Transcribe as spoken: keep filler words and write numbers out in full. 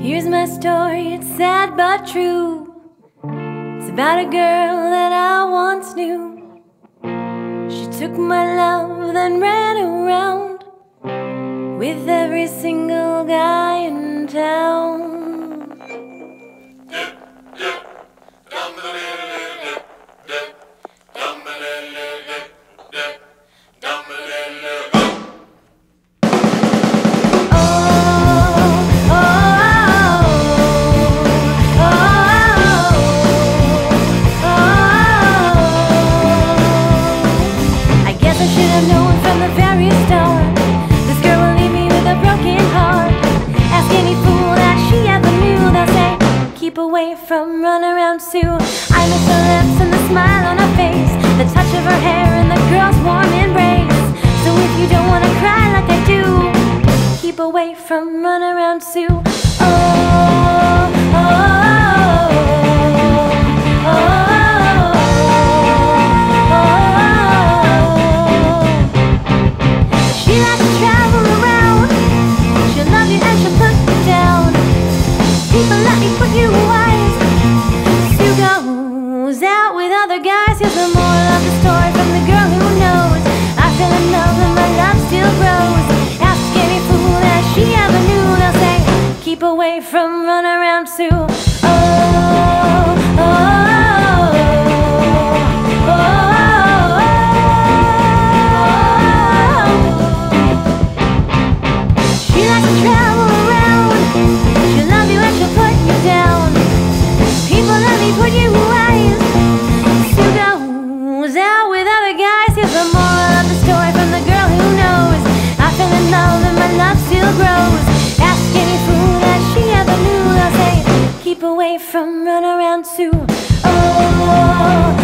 Here's my story, it's sad but true. It's about a girl that I once knew. She took my love, then ran around with every single guy in town. Keep away from Runaround Sue. I miss her lips and the smile on her face, the touch of her hair and the girl's warm embrace. So if you don't wanna cry like I do, keep away from Runaround Sue. Oh, oh, oh, oh, oh, oh. She likes to travel around. She'll love you and she'll put you down. People let me put you wise. Sue goes out with other guys. Here's the moral of the story from the girl who knows. I fell in love and my love still grows. Ask any fool that she ever knew. They'll say, keep away from Runaround Sue. Oh, oh, oh, oh, oh. She likes to travel around. She'll love you and she'll put you down. People let me put you wise. Sue goes out with other guys. Here's the moral of the story from the girl who knows. I fell in love and my love still grows. Ask any fool that she ever knew. They'll say, keep away from Runaround Sue. Oh,